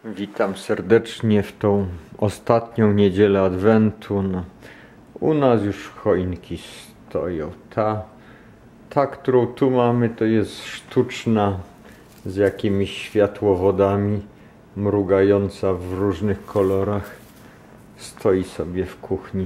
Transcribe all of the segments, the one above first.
Witam serdecznie w tą ostatnią niedzielę Adwentu. U nas już choinki stoją. Ta, którą tu mamy, to jest sztuczna, z jakimiś światłowodami, mrugająca w różnych kolorach. Stoi sobie w kuchni,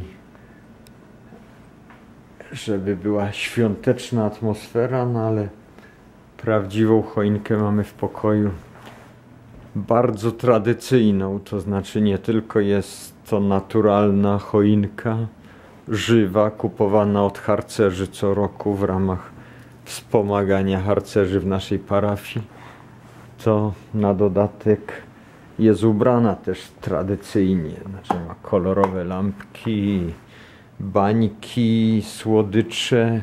żeby była świąteczna atmosfera, ale prawdziwą choinkę mamy w pokoju. Bardzo tradycyjną, to znaczy nie tylko jest to naturalna choinka, żywa, kupowana od harcerzy co roku w ramach wspomagania harcerzy w naszej parafii, to na dodatek jest ubrana też tradycyjnie, znaczy ma kolorowe lampki, bańki, słodycze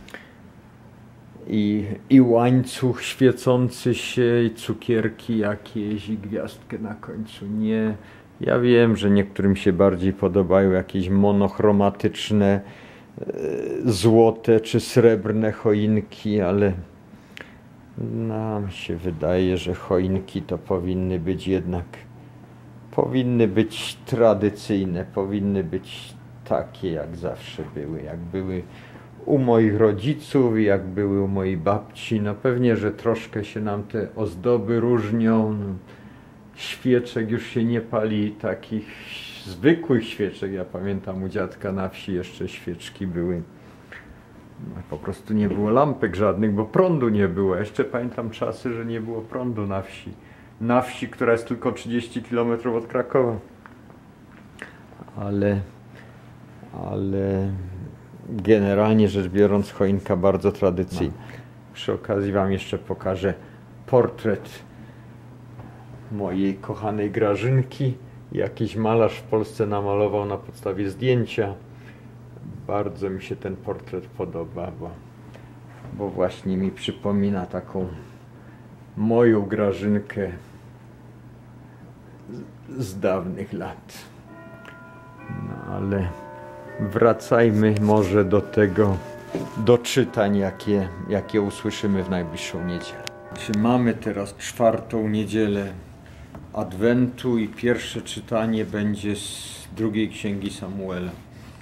i łańcuch świecący się, i cukierki jakieś, i gwiazdkę na końcu. Nie, ja wiem, że niektórym się bardziej podobają jakieś monochromatyczne, złote czy srebrne choinki, ale nam się wydaje, że choinki to powinny być tradycyjne, powinny być takie, jak zawsze były, jak były u moich rodziców i jak były u mojej babci. No pewnie, że troszkę się nam te ozdoby różnią. Świeczek już się nie pali, takich zwykłych świeczek. Ja pamiętam, u dziadka na wsi jeszcze świeczki były. Po prostu nie było lampek żadnych, bo prądu nie było. Jeszcze pamiętam czasy, że nie było prądu na wsi. Na wsi, która jest tylko 30 km od Krakowa. Ale generalnie rzecz biorąc, choinka bardzo tradycyjna. Przy okazji wam jeszcze pokażę portret mojej kochanej Grażynki. Jakiś malarz w Polsce namalował na podstawie zdjęcia. Bardzo mi się ten portret podoba, bo właśnie mi przypomina taką moją Grażynkę z dawnych lat. No ale wracajmy może do czytań, jakie usłyszymy w najbliższą niedzielę. Mamy teraz 4. niedzielę Adwentu i pierwsze czytanie będzie z 2 księgi Samuela.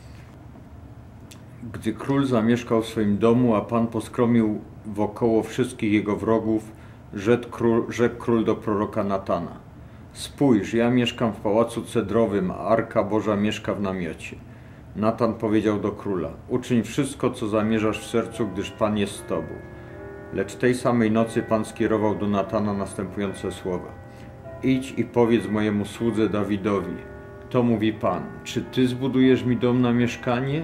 Gdy król zamieszkał w swoim domu, a Pan poskromił wokoło wszystkich jego wrogów, rzekł król do proroka Natana: spójrz, ja mieszkam w pałacu cedrowym, a Arka Boża mieszka w namiocie. Natan powiedział do króla: uczyń wszystko, co zamierzasz w sercu, gdyż Pan jest z tobą. Lecz tej samej nocy Pan skierował do Natana następujące słowa: idź i powiedz mojemu słudze Dawidowi: to mówi Pan, czy ty zbudujesz mi dom na mieszkanie?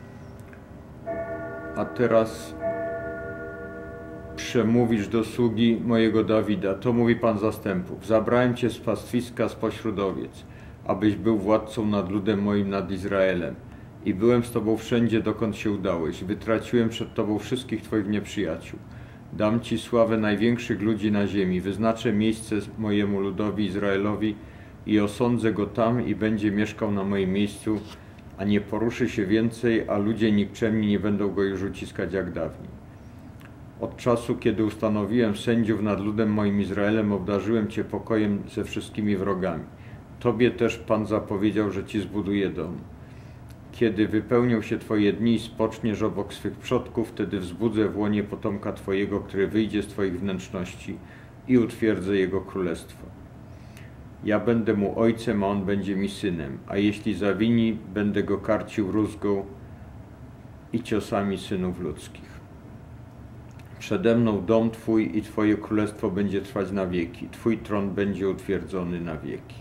A teraz przemówisz do sługi mojego Dawida: to mówi Pan zastępów, zabrałem cię z pastwiska spośród owiec, abyś był władcą nad ludem moim, nad Izraelem. I byłem z tobą wszędzie, dokąd się udałeś. Wytraciłem przed tobą wszystkich twoich nieprzyjaciół. Dam ci sławę największych ludzi na ziemi. Wyznaczę miejsce mojemu ludowi Izraelowi i osądzę go tam i będzie mieszkał na moim miejscu, a nie poruszy się więcej, a ludzie nikczemni nie będą go już uciskać jak dawniej. Od czasu, kiedy ustanowiłem sędziów nad ludem moim Izraelem, obdarzyłem cię pokojem ze wszystkimi wrogami. Tobie też Pan zapowiedział, że ci zbuduje dom. Kiedy wypełnią się twoje dni i spoczniesz obok swych przodków, wtedy wzbudzę w łonie potomka twojego, który wyjdzie z twoich wnętrzności, i utwierdzę jego królestwo. Ja będę mu ojcem, a on będzie mi synem, a jeśli zawini, będę go karcił rózgą i ciosami synów ludzkich. Przede mną dom twój i twoje królestwo będzie trwać na wieki. Twój tron będzie utwierdzony na wieki.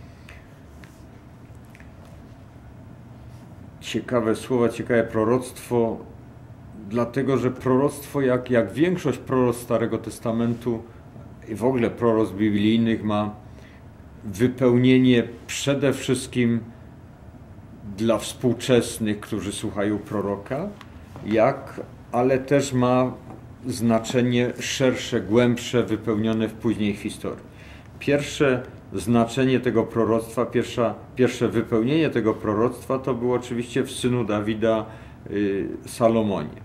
Ciekawe słowa, ciekawe proroctwo, dlatego że proroctwo, jak większość proroctw Starego Testamentu i w ogóle proroctw biblijnych, ma wypełnienie przede wszystkim dla współczesnych, którzy słuchają proroka, ale też ma znaczenie szersze, głębsze, wypełnione w później historii. Pierwsze znaczenie tego proroctwa, pierwsze wypełnienie tego proroctwa to było oczywiście w synu Dawida, Salomonie.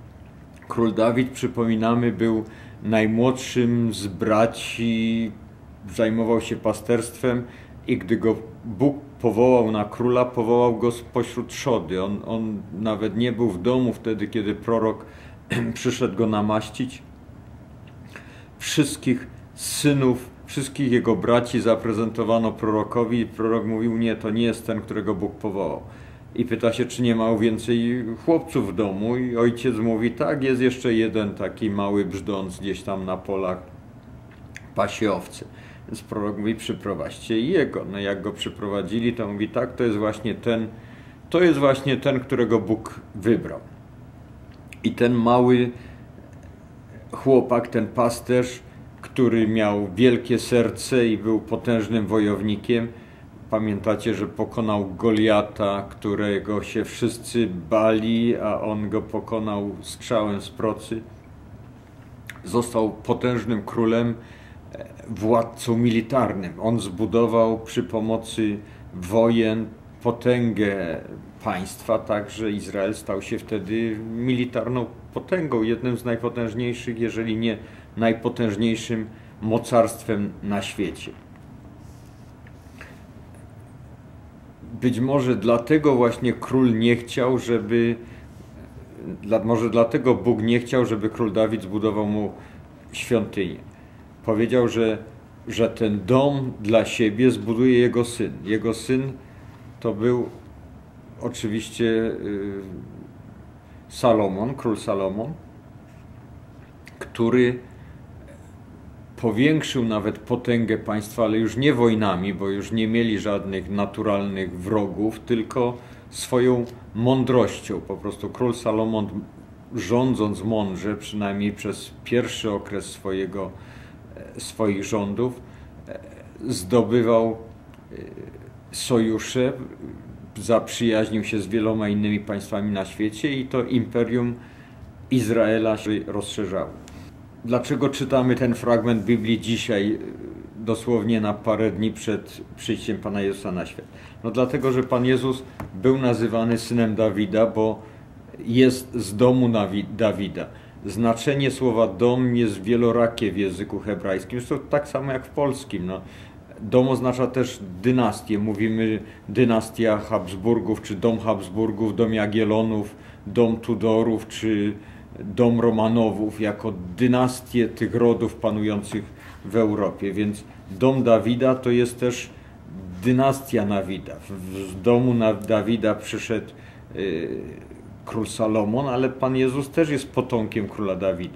Król Dawid, przypominamy, był najmłodszym z braci zajmował się pasterstwem i gdy go Bóg powołał na króla, powołał go spośród trzody. On nawet nie był w domu wtedy, kiedy prorok przyszedł go namaścić. Wszystkich synów, wszystkich jego braci zaprezentowano prorokowi i prorok mówił: nie, to nie jest ten, którego Bóg powołał. I pyta się, czy nie ma więcej chłopców w domu, i ojciec mówi: tak, jest jeszcze jeden taki mały brzdąc gdzieś tam na polach, pasie owce. Więc prorok mówi: przyprowadźcie jego. No jak go przyprowadzili, to mówi: tak, to jest właśnie ten, którego Bóg wybrał. I ten mały chłopak, ten pasterz, który miał wielkie serce i był potężnym wojownikiem. Pamiętacie, że pokonał Goliata, którego się wszyscy bali, a on go pokonał strzałem z procy. Został potężnym królem, władcą militarnym. On zbudował przy pomocy wojen potęgę państwa, tak że Izrael stał się wtedy militarną potęgą, jednym z najpotężniejszych, jeżeli nie najpotężniejszym mocarstwem na świecie. Być może dlatego właśnie król nie chciał, może dlatego Bóg nie chciał, żeby król Dawid zbudował mu świątynię. Powiedział, że ten dom dla siebie zbuduje jego syn. Jego syn to był oczywiście Salomon, król Salomon, który powiększył nawet potęgę państwa, ale już nie wojnami, bo już nie mieli żadnych naturalnych wrogów, tylko swoją mądrością. Po prostu król Salomon, rządząc mądrze, przynajmniej przez pierwszy okres swoich rządów, zdobywał sojusze, zaprzyjaźnił się z wieloma innymi państwami na świecie i to imperium Izraela się rozszerzało. Dlaczego czytamy ten fragment Biblii dzisiaj, dosłownie na parę dni przed przyjściem Pana Jezusa na świat? No dlatego, że Pan Jezus był nazywany synem Dawida, bo jest z domu Dawida. Znaczenie słowa dom jest wielorakie w języku hebrajskim, jest to tak samo jak w polskim. No, dom oznacza też dynastię. Mówimy dynastia Habsburgów, czy dom Habsburgów, dom Jagiellonów, dom Tudorów, czy dom Romanowów, jako dynastię tych rodów panujących w Europie. Więc dom Dawida to jest też dynastia Dawida. Z domu Dawida przyszedł król Salomon, ale Pan Jezus też jest potomkiem króla Dawida.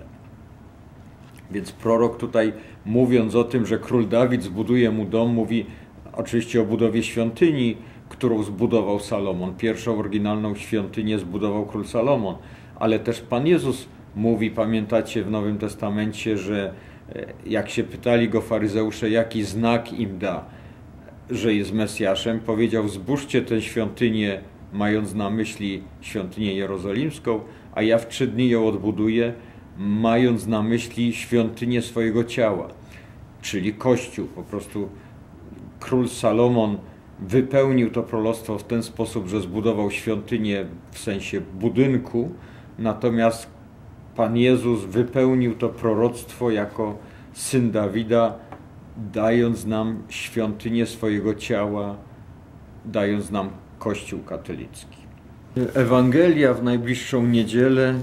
Więc prorok tutaj, mówiąc o tym, że król Dawid zbuduje mu dom, mówi oczywiście o budowie świątyni, którą zbudował Salomon. Pierwszą oryginalną świątynię zbudował król Salomon, ale też Pan Jezus mówi, pamiętacie w Nowym Testamencie, że jak się pytali go faryzeusze, jaki znak im da, że jest Mesjaszem, powiedział: zbóżcie tę świątynię, mając na myśli świątynię jerozolimską, a ja w 3 dni ją odbuduję, mając na myśli świątynię swojego ciała, czyli Kościół. Po prostu król Salomon wypełnił to proroctwo w ten sposób, że zbudował świątynię w sensie budynku, natomiast Pan Jezus wypełnił to proroctwo jako syn Dawida, dając nam świątynię swojego ciała, dając nam Kościół katolicki. Ewangelia w najbliższą niedzielę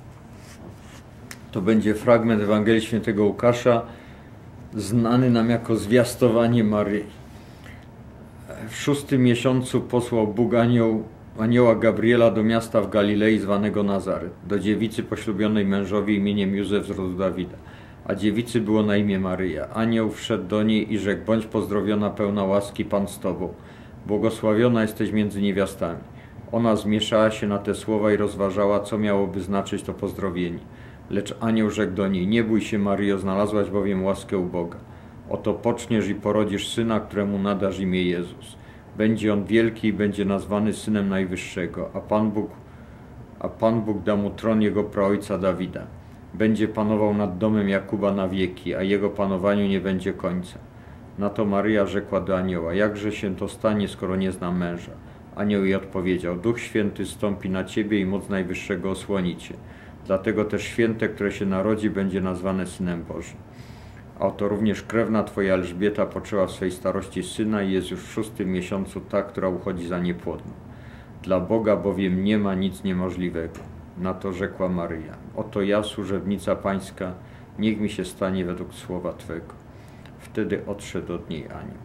to będzie fragment Ewangelii Świętego Łukasza, znany nam jako zwiastowanie Maryi. W 6. miesiącu posłał Bóg anioła Gabriela do miasta w Galilei zwanego Nazaret, do dziewicy poślubionej mężowi imieniem Józef z rodu Dawida, a dziewicy było na imię Maryja. Anioł wszedł do niej i rzekł: bądź pozdrowiona, pełna łaski, Pan z tobą, błogosławiona jesteś między niewiastami. Ona zmieszała się na te słowa i rozważała, co miałoby znaczyć to pozdrowienie. Lecz anioł rzekł do niej: nie bój się, Maryjo, znalazłaś bowiem łaskę u Boga. Oto poczniesz i porodzisz syna, któremu nadasz imię Jezus. Będzie on wielki i będzie nazwany Synem Najwyższego, a Pan Bóg da mu tron jego praojca Dawida. Będzie panował nad domem Jakuba na wieki, a jego panowaniu nie będzie końca. Na to Maryja rzekła do anioła: jakże się to stanie, skoro nie znam męża? Anioł jej odpowiedział: Duch Święty zstąpi na ciebie i moc Najwyższego osłoni cię. Dlatego też święte, które się narodzi, będzie nazwane Synem Bożym. A oto również krewna Twoja Elżbieta poczęła w swej starości syna i jest już w 6. miesiącu ta, która uchodzi za niepłodną. Dla Boga bowiem nie ma nic niemożliwego. Na to rzekła Maryja: oto ja, służebnica Pańska, niech mi się stanie według słowa Twego. Wtedy odszedł od niej anioł.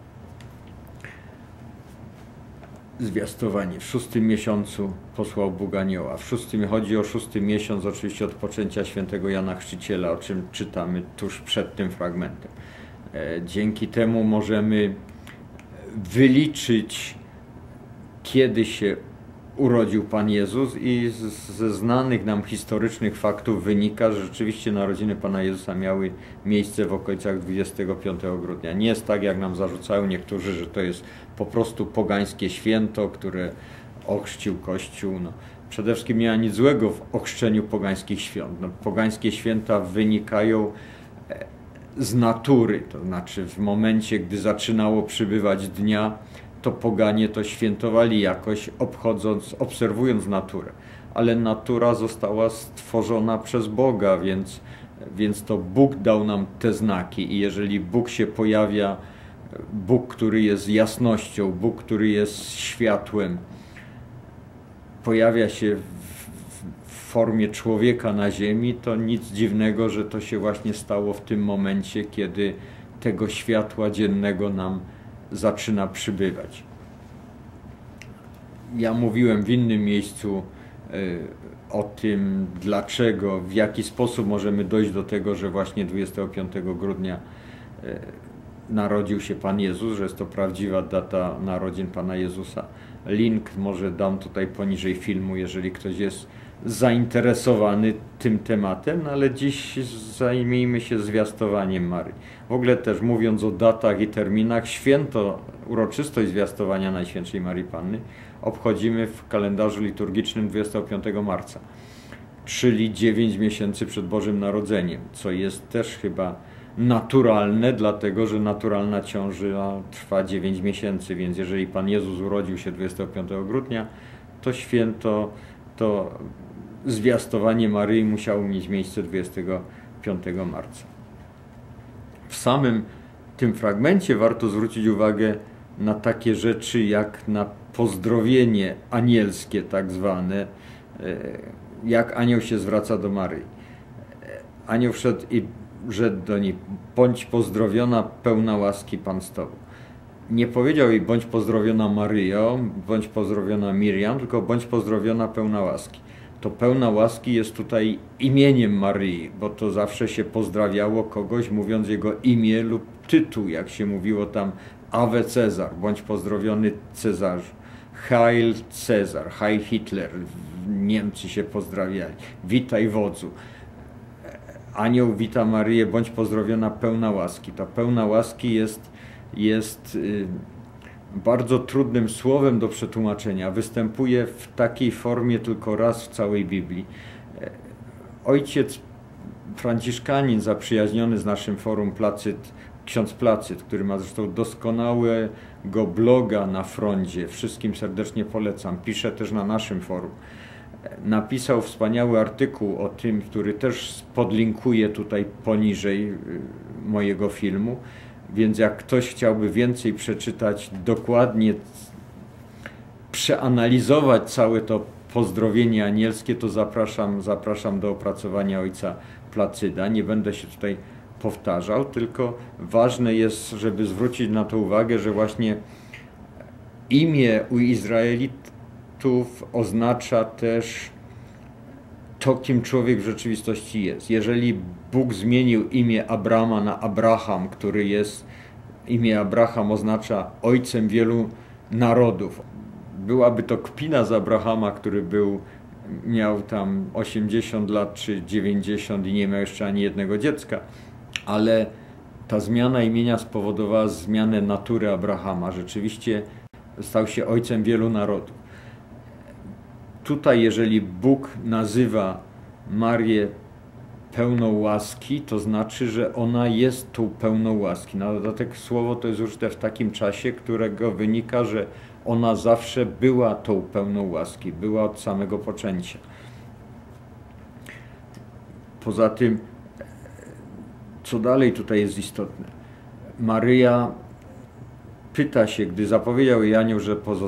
Zwiastowanie. W 6. miesiącu posłał Bóg anioła. Chodzi o 6. miesiąc, oczywiście od poczęcia świętego Jana Chrzciciela, o czym czytamy tuż przed tym fragmentem. Dzięki temu możemy wyliczyć, kiedy się urodził Pan Jezus, i ze znanych nam historycznych faktów wynika, że rzeczywiście narodziny Pana Jezusa miały miejsce w okolicach 25 grudnia. Nie jest tak, jak nam zarzucają niektórzy, że to jest po prostu pogańskie święto, które ochrzcił Kościół. No, przede wszystkim nie ma nic złego w ochrzczeniu pogańskich świąt. No, pogańskie święta wynikają z natury, to znaczy w momencie, gdy zaczynało przybywać dnia, to poganie to świętowali jakoś, obserwując naturę. Ale natura została stworzona przez Boga, więc to Bóg dał nam te znaki i jeżeli Bóg się pojawia, Bóg, który jest jasnością, Bóg, który jest światłem, pojawia się w formie człowieka na ziemi, to nic dziwnego, że to się właśnie stało w tym momencie, kiedy tego światła dziennego nam zaczyna przybywać. Ja mówiłem w innym miejscu o tym, dlaczego, w jaki sposób możemy dojść do tego, że właśnie 25 grudnia narodził się Pan Jezus, że jest to prawdziwa data narodzin Pana Jezusa. Link może dam tutaj poniżej filmu, jeżeli ktoś jest zainteresowany tym tematem, no ale dziś zajmijmy się zwiastowaniem Maryi. W ogóle też mówiąc o datach i terminach, święto, uroczystość zwiastowania Najświętszej Maryi Panny obchodzimy w kalendarzu liturgicznym 25 marca, czyli 9 miesięcy przed Bożym Narodzeniem, co jest też chyba naturalne, dlatego że naturalna ciąża trwa 9 miesięcy, więc jeżeli Pan Jezus urodził się 25 grudnia, to święto, to zwiastowanie Maryi musiało mieć miejsce 25 marca. W samym tym fragmencie warto zwrócić uwagę na takie rzeczy jak na pozdrowienie anielskie tak zwane, jak anioł się zwraca do Maryi. Anioł wszedł i rzekł do niej: bądź pozdrowiona, pełna łaski, Pan z Tobą. Nie powiedział jej: bądź pozdrowiona Maryjo, bądź pozdrowiona Miriam, tylko bądź pozdrowiona, pełna łaski. To pełna łaski jest tutaj imieniem Maryi, bo to zawsze się pozdrawiało kogoś, mówiąc jego imię lub tytuł, jak się mówiło tam Ave Cezar, bądź pozdrowiony Cezarzu, Heil Cezar, Heil Hitler, Niemcy się pozdrawiali, witaj wodzu. Anioł wita Maryję: bądź pozdrowiona, pełna łaski. Ta pełna łaski jest bardzo trudnym słowem do przetłumaczenia. Występuje w takiej formie tylko raz w całej Biblii. Ojciec franciszkanin zaprzyjaźniony z naszym forum, ksiądz Placyt, który ma zresztą doskonałego bloga na froncie, wszystkim serdecznie polecam, pisze też na naszym forum, napisał wspaniały artykuł o tym, który też podlinkuję tutaj poniżej mojego filmu, więc jak ktoś chciałby więcej przeczytać, dokładnie przeanalizować całe to pozdrowienie anielskie, to zapraszam do opracowania ojca Placyda. Nie będę się tutaj powtarzał, tylko ważne jest, żeby zwrócić na to uwagę, że właśnie imię u Izraelitów oznacza też to, kim człowiek w rzeczywistości jest. Jeżeli Bóg zmienił imię Abrama na Abraham, imię Abraham oznacza ojcem wielu narodów. Byłaby to kpina z Abrahama, który miał tam 80 lat czy 90 i nie miał jeszcze ani jednego dziecka, ale ta zmiana imienia spowodowała zmianę natury Abrahama. Rzeczywiście stał się ojcem wielu narodów. Tutaj, jeżeli Bóg nazywa Marię pełną łaski, to znaczy, że ona jest tą pełną łaski. Na dodatek słowo to jest użyte w takim czasie, którego wynika, że ona zawsze była tą pełną łaski, była od samego poczęcia. Poza tym Co dalej tutaj jest istotne? Maryja pyta się, gdy zapowiedział jej anioł,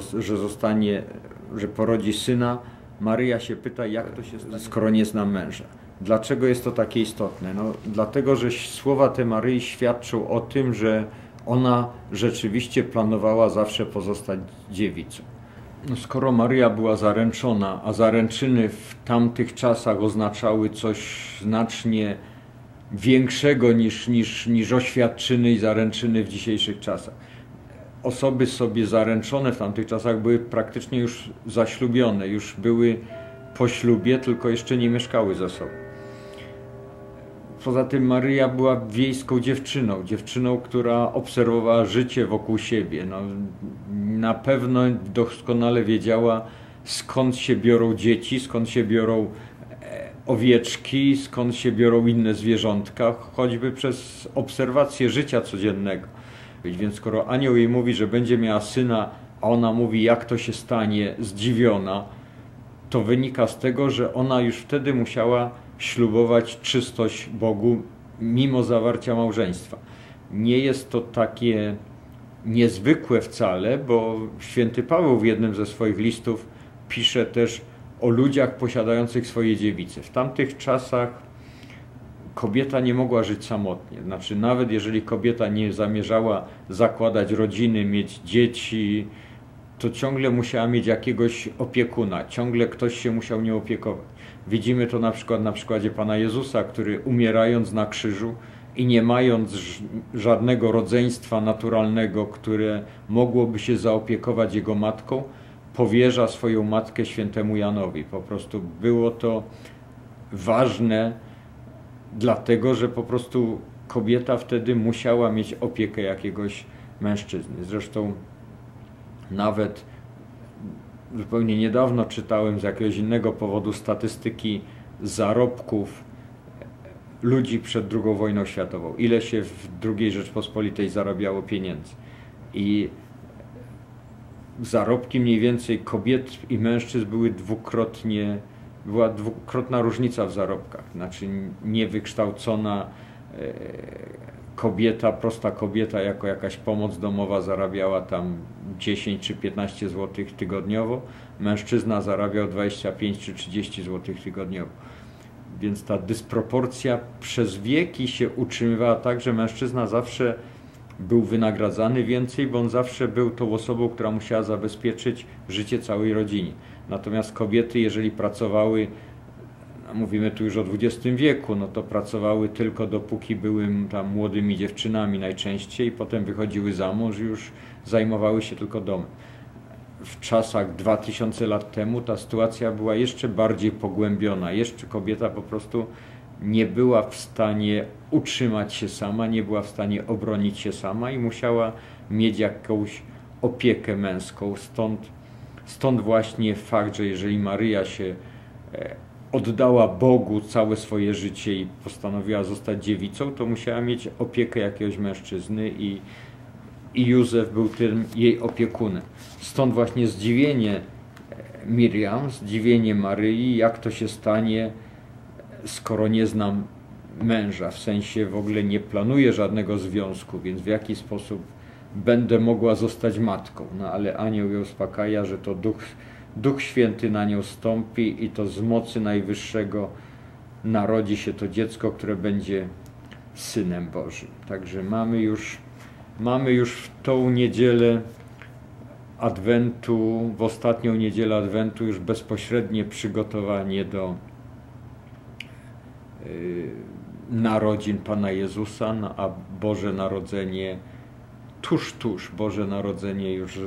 że porodzi syna, Maryja się pyta, jak to się stanie, skoro nie zna męża. Dlaczego jest to takie istotne? No, dlatego, że słowa te Maryi świadczą o tym, że ona rzeczywiście planowała zawsze pozostać dziewicą. No, skoro Maryja była zaręczona, a zaręczyny w tamtych czasach oznaczały coś znacznie większego niż oświadczyny i zaręczyny w dzisiejszych czasach. Osoby sobie zaręczone w tamtych czasach były praktycznie już zaślubione, już były po ślubie, tylko jeszcze nie mieszkały ze sobą. Poza tym Maryja była wiejską dziewczyną, która obserwowała życie wokół siebie. No, na pewno doskonale wiedziała, skąd się biorą dzieci, skąd się biorą owieczki, skąd się biorą inne zwierzątka, choćby przez obserwację życia codziennego. Więc skoro anioł jej mówi, że będzie miała syna, a ona mówi, jak to się stanie, zdziwiona, to wynika z tego, że ona już wtedy musiała ślubować czystość Bogu mimo zawarcia małżeństwa. Nie jest to takie niezwykłe wcale, bo święty Paweł w jednym ze swoich listów pisze też o ludziach posiadających swoje dziewice. W tamtych czasach kobieta nie mogła żyć samotnie. Znaczy, nawet jeżeli kobieta nie zamierzała zakładać rodziny, mieć dzieci, to ciągle musiała mieć jakiegoś opiekuna, ciągle ktoś się musiał nią opiekować. Widzimy to na przykład na przykładzie Pana Jezusa, który umierając na krzyżu i nie mając żadnego rodzeństwa naturalnego, które mogłoby się zaopiekować jego matką, powierza swoją matkę świętemu Janowi. Po prostu było to ważne, dlatego że po prostu kobieta wtedy musiała mieć opiekę jakiegoś mężczyzny. Zresztą nawet zupełnie niedawno czytałem z jakiegoś innego powodu statystyki zarobków ludzi przed II wojną światową. Ile się w II Rzeczpospolitej zarabiało pieniędzy. I zarobki mniej więcej kobiet i mężczyzn była dwukrotna różnica w zarobkach. Znaczy niewykształcona kobieta, prosta kobieta jako jakaś pomoc domowa zarabiała tam 10 czy 15 zł tygodniowo, mężczyzna zarabiał 25 czy 30 zł tygodniowo. Więc ta dysproporcja przez wieki się utrzymywała tak, że mężczyzna zawsze był wynagradzany więcej, bo on zawsze był tą osobą, która musiała zabezpieczyć życie całej rodzinie. Natomiast kobiety, jeżeli pracowały, mówimy tu już o XX wieku, no to pracowały tylko dopóki były tam młodymi dziewczynami najczęściej, potem wychodziły za mąż i już zajmowały się tylko domem. W czasach 2000 lat temu ta sytuacja była jeszcze bardziej pogłębiona. Jeszcze kobieta po prostu nie była w stanie utrzymać się sama, nie była w stanie obronić się sama i musiała mieć jakąś opiekę męską. Stąd właśnie fakt, że jeżeli Maryja się oddała Bogu całe swoje życie i postanowiła zostać dziewicą, to musiała mieć opiekę jakiegoś mężczyzny i Józef był tym jej opiekunem. Stąd właśnie zdziwienie Miriam, zdziwienie Maryi, jak to się stanie, skoro nie znam męża, w sensie w ogóle nie planuję żadnego związku, więc w jaki sposób będę mogła zostać matką. No ale anioł ją uspokaja, że to Duch Święty na nią stąpi i to z mocy Najwyższego narodzi się to dziecko, które będzie Synem Bożym. Także mamy już w tą niedzielę Adwentu, w ostatnią niedzielę Adwentu już bezpośrednie przygotowanie do narodzin Pana Jezusa, a Boże Narodzenie tuż, Boże Narodzenie już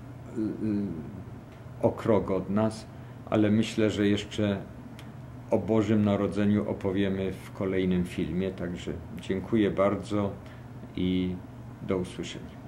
o krok od nas, ale myślę, że jeszcze o Bożym Narodzeniu opowiemy w kolejnym filmie, także dziękuję bardzo i do usłyszenia.